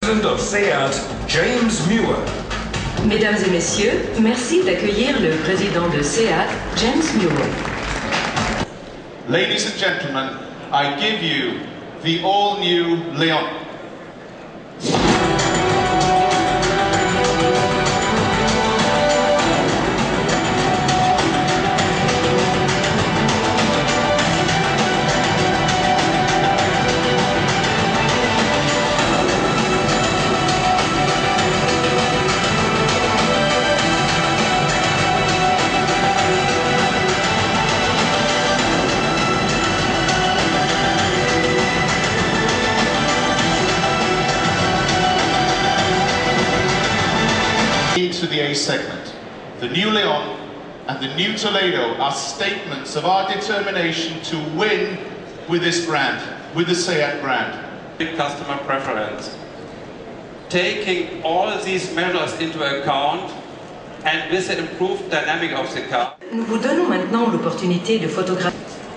President of SEAT, James Muir. Mesdames et messieurs, merci d'accueillir le président de SEAT, James Muir. Ladies and gentlemen, I give you the all-new Leon. To the A segment. The new Leon and the new Toledo are statements of our determination to win with this brand, with the SEAT brand. Customer preference. Taking all these measures into account and with the improved dynamic of the car. Nous vous donnons maintenant l'opportunité de photographier.